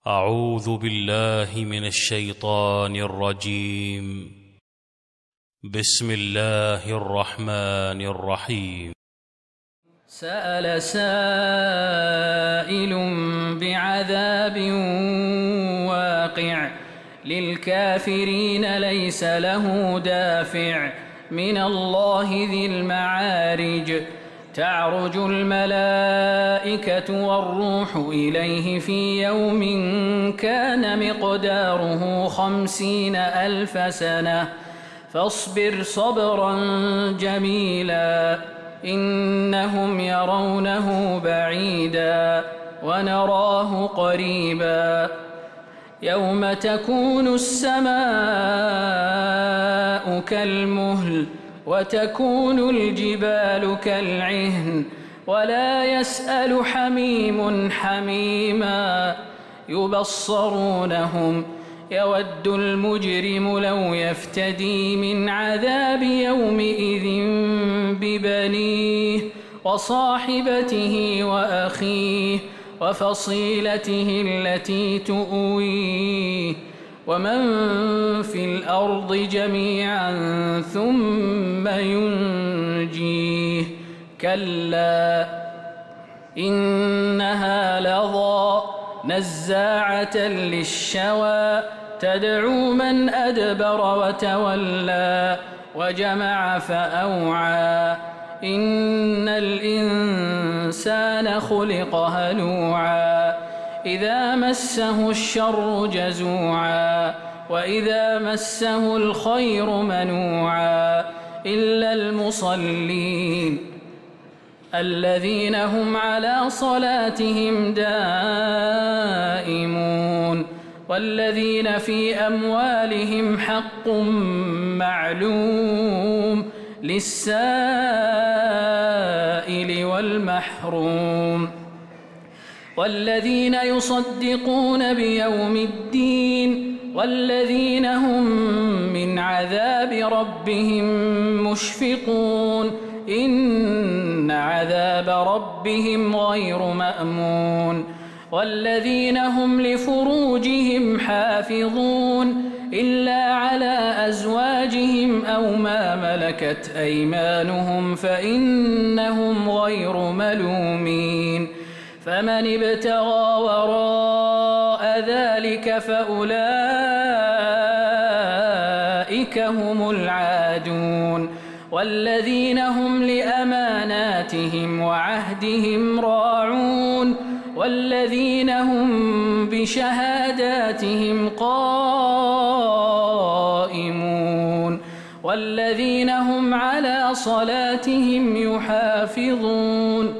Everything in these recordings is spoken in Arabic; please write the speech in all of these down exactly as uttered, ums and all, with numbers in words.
أعوذ بالله من الشيطان الرجيم. بسم الله الرحمن الرحيم. سأل سائل بعذاب واقع للكافرين ليس له دافع من الله ذي المعارج. تعرج الملائكة والروح إليه في يوم كان مقداره خمسين ألف سنة فاصبر صبرا جميلا إنهم يرونه بعيدا ونراه قريبا. يوم تكون السماء كالمهل وتكون الجبال كالعهن ولا يسأل حميم حميما يبصرونهم يود المجرم لو يفتدي من عذاب يومئذ ببنيه وصاحبته وأخيه وفصيلته التي تؤويه ومن في الأرض جميعا ثم ينجيه كلا إنها لظى نزاعة للشوى تدعو من أدبر وتولى وجمع فأوعى إن الإنسان خلق هلوعا إذا مسه الشر جزوعا وإذا مسه الخير منوعا إلا المصلين الذين هم على صلاتهم دائمون والذين في أموالهم حق معلوم للسائل والمحروم والذين يصدقون بيوم الدين والذين هم من عذاب ربهم مشفقون إن عذاب ربهم غير مأمون والذين هم لفروجهم حافظون إلا على أزواجهم أو ما ملكت أيمانهم فإنهم غير ملومين فمن ابتغى وراء ذلك فأولئك هم العادون والذين هم لأماناتهم وعهدهم راعون والذين هم بشهاداتهم قائمون والذين هم على صلاتهم يحافظون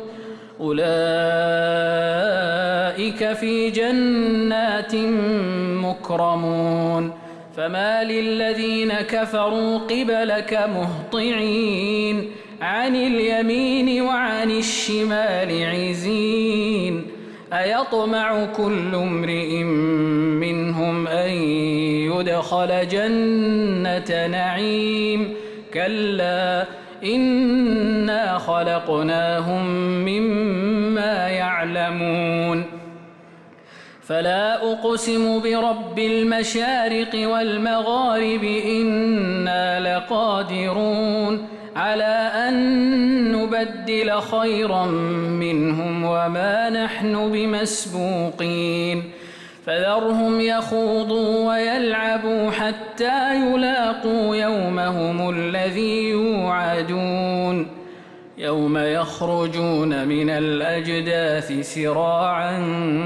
أولئك في جنات مكرمون فما للذين كفروا قبلك مهطعين عن اليمين وعن الشمال عزين أيطمع كل امرئ منهم أن يدخل جنة نعيم كلا إنا خلقناهم مما يعلمون فلا أقسم برب المشارق والمغارب إنا لقادرون على أن نبدل خيرا منهم وما نحن بمسبوقين فذرهم يخوضوا ويلعبوا حتى يلاقوا يومهم الذي يوعدون يوم يخرجون من الأجداث سراعا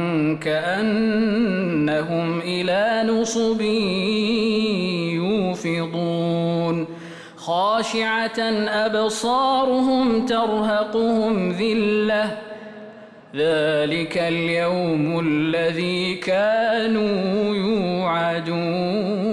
كأنهم إلى نصب يوفضون خاشعة أبصارهم ترهقهم ذلة ذلك اليوم الذي كانوا يوعدون.